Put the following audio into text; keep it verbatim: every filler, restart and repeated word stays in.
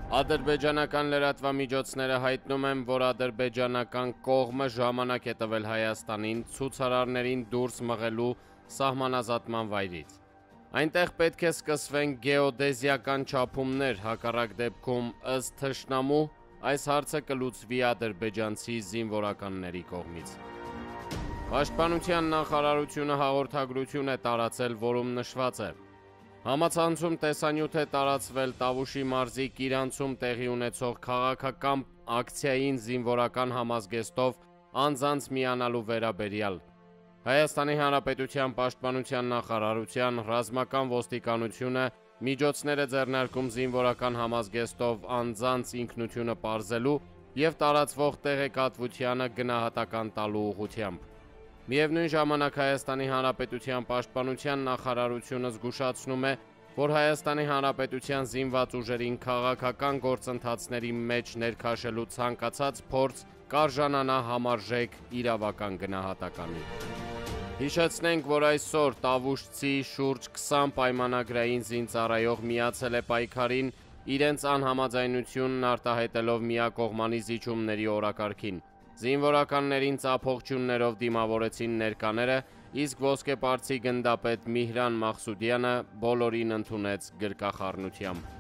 Ադրբեջանական լրատվամիջոցները հայտնում են, որ ադրբեջանական կողմը ժամանակ է տվել Հայաստանին ցուցարարներին դուրս մղելու սահմանազատման վայրից։ Այնտեղ պետք է սկսվեն գեոդեզիական չափումներ, հակառակ դեպքում ըստ թշնամու այս հարցը կլուծվի ադրբեջանցի զինվորականների կողմից։ Պաշտպանության նախարարությունը հաղորդագրություն է տարածել, որում նշված է. Համացանցում տեսանյութ է տարածվել Տավուշի մարզի Կիրանցում տեղի ունեցող քաղաքական ակցիային զինվորական համազգեստով անձանց միանալու վերաբերյալ։ Հայաստանի Հանրապետության Պաշտպանության նախարարության ռազմական ոստիկանությունը միջոցներ է ձեռնարկում զինվորական համազգեստով անձանց ինքնությունը պարզելու և տարածվող տեղեկատվությանը գնահատական տալու ուղղությամբ։ Միևնույն ժամանակ Հայաստանի Հանրապետության Պաշտպանության նախարարությունը զգուշացնում է, որ Հայաստանի Հանրապետության զինված ուժերին քաղաքական գործընթացների մեջ ներքաշելու ցանկացած փորձ կարժանանա համարժեք իրավական գնահատականի։ Հիշեցնենք, որ այսօր տավուշցի շուրջ քսան պայմանագրային զինծառայող միացել է պայքարին, իրենց անհամաձայնությունն արտահայտելով միակողմանի զիջումների օրակարգին։ Զինվորականներին ծափողջյուններով դիմավորեցին ներկաները, իսկ ոսկեպարծի գնդապետ Միհրան Մաղսուդյանը բոլորին ընդունեց գրկախառնությամբ։